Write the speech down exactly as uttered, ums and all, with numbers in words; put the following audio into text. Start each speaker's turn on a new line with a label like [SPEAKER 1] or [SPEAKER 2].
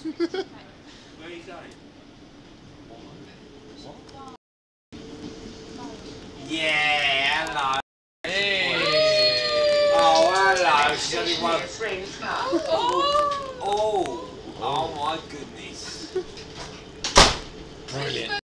[SPEAKER 1] Where are you going? Yeah, hello.
[SPEAKER 2] Hey.
[SPEAKER 1] Oh, hello. She's only one.
[SPEAKER 3] Oh!
[SPEAKER 1] Oh, oh my goodness.
[SPEAKER 2] Brilliant.